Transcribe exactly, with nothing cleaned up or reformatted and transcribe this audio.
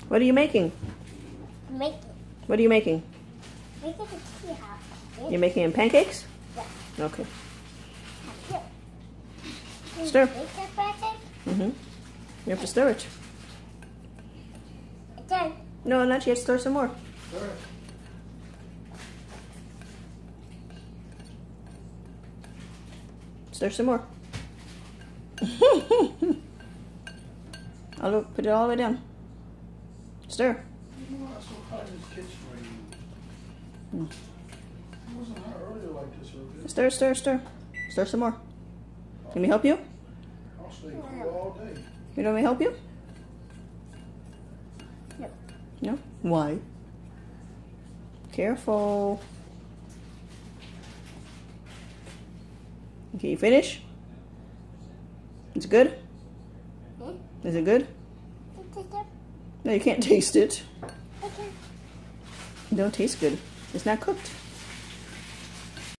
What are you making? Making. What are you making? Making a tea house. You're making pancakes? Yeah. Okay. Can Stir. you make that pancake? Mm-hmm. You have to stir it. It's done. No, not yet. Stir some more. Stir it. Stir some more. I'll put it all the way down. Stir. You know, I saw Tiger's kitchen for you. Mm. It wasn't hot earlier like this, or this. Stir, stir, stir. Stir some more. Let me help you? I'll stay cool all day. You want me to help you? No. No? Why? Careful. Okay, you finish? It's good? Hmm? Is it good? No, you can't taste it. Okay. It don't taste good. It's not cooked.